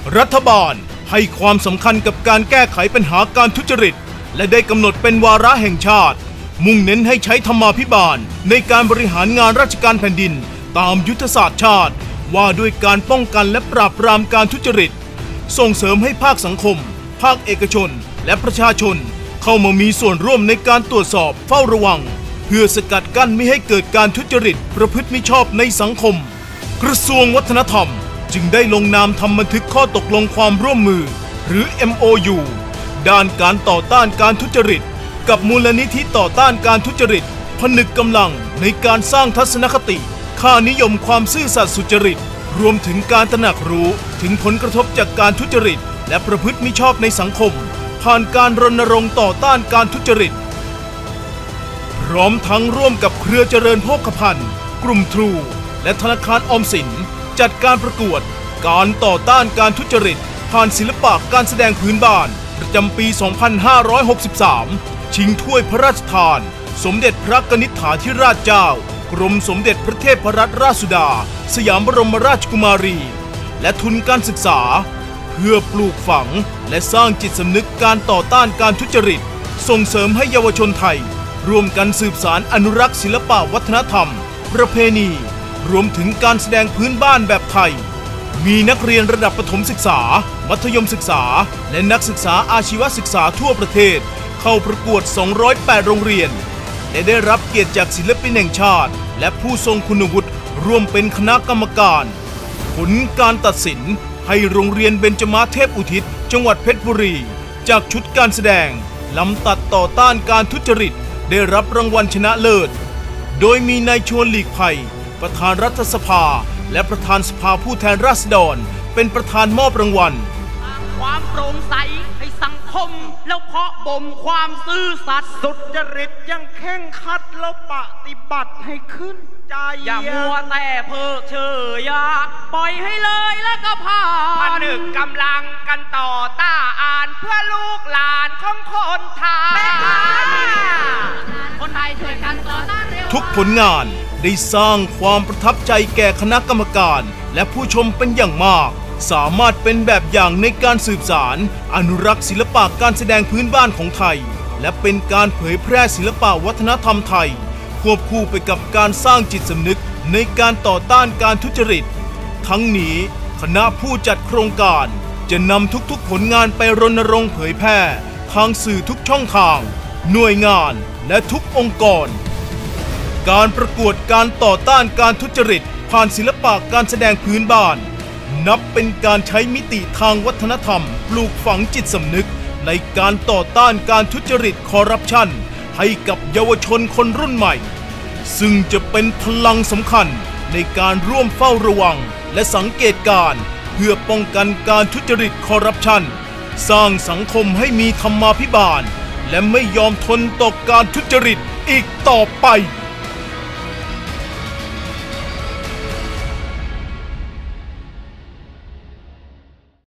รัฐบาลให้ความสำคัญกับการแก้ไขปัญหาการทุจริตและได้กำหนดเป็นวาระแห่งชาติมุ่งเน้นให้ใช้ธรรมาภิบาลในการบริหารงานราชการแผ่นดินตามยุทธศาสตร์ชาติว่าด้วยการป้องกันและปราบปรามการทุจริตส่งเสริมให้ภาคสังคมภาคเอกชนและประชาชนเข้ามามีส่วนร่วมในการตรวจสอบเฝ้าระวังเพื่อสกัดกั้นไม่ให้เกิดการทุจริตประพฤติมิชอบในสังคมกระทรวงวัฒนธรรมจึงได้ลงนามทำบันทึกข้อตกลงความร่วมมือหรือ MOU ด้านการต่อต้านการทุจริตกับมูลนิธิต่อต้านการทุจริตผนึกกำลังในการสร้างทัศนคติค่านิยมความซื่อสัตย์สุจริตรวมถึงการตระหนักรู้ถึงผลกระทบจากการทุจริตและประพฤติมิชอบในสังคมผ่านการรณรงค์ต่อต้านการทุจริตพร้อมทั้งร่วมกับเครือเจริญโภคภัณฑ์กลุ่มทรูและธนาคารออมสินจัดการประกวดการต่อต้านการทุจริตผ่านศิลปะการแสดงพื้นบ้านประจำปี 2563 ชิงถ้วยพระราชทานสมเด็จพระกนิษฐาธิราชเจ้ากรมสมเด็จพระเทพรัตนราชสุดาสยามบรมราชกุมารีและทุนการศึกษาเพื่อปลูกฝังและสร้างจิตสำนึกการต่อต้านการทุจริตส่งเสริมให้เยาวชนไทยร่วมกันสืบสานอนุรักษ์ศิลปะวัฒนธรรมประเพณีรวมถึงการแสดงพื้นบ้านแบบไทยมีนักเรียนระดับประถมศึกษามัธยมศึกษาและนักศึกษาอาชีวศึกษาทั่วประเทศเข้าประกวด 208 โรงเรียนและได้รับเกียรติจากศิลปินแห่งชาติและผู้ทรงคุณวุฒิร่วมเป็นคณะกรรมการผลการตัดสินให้โรงเรียนเบญจมาศเทพอุทิศจังหวัดเพชรบุรีจากชุดการแสดงลำตัดต่อต้านการทุจริตได้รับรางวัลชนะเลิศโดยมีนายชวนหลีกภัยประธานรัฐสภาและประธานสภาผู้แทนราษฎรเป็นประธานมอบรางวัลความโปร่งใสให้สังคมแล้วเพาะบ่มความซื่อสัตย์สุจริตยังเข่งขัดแล้วปฏิบัติให้ขึ้นใจอย่ามัวแต่เพิกเฉยปล่อยให้เลยแล้วก็ผ่านผนึกกำลังกันต่อต้านเพื่อลูกหลานของคนไทยคนไทยช่วยกันต่อต้านเร็วทุกผลงานได้สร้างความประทับใจแก่คณะกรรมการและผู้ชมเป็นอย่างมากสามารถเป็นแบบอย่างในการสืบสานอนุรักษ์ศิลปะการแสดงพื้นบ้านของไทยและเป็นการเผยแพร่ศิลปะวัฒนธรรมไทยควบคู่ไปกับการสร้างจิตสำนึกในการต่อต้านการทุจริตทั้งนี้คณะผู้จัดโครงการจะนำทุกๆผลงานไปรณรงค์เผยแพร่ทางสื่อทุกช่องทางหน่วยงานและทุกองค์กรการประกวดการต่อต้านการทุจริตผ่านศิลปะการแสดงพื้นบ้านนับเป็นการใช้มิติทางวัฒนธรรมปลูกฝังจิตสำนึกในการต่อต้านการทุจริตคอร์รัปชันให้กับเยาวชนคนรุ่นใหม่ซึ่งจะเป็นพลังสำคัญในการร่วมเฝ้าระวังและสังเกตการณ์เพื่อป้องกันการทุจริตคอร์รัปชันสร้างสังคมให้มีธรรมาภิบาลและไม่ยอมทนต่อการทุจริตอีกต่อไป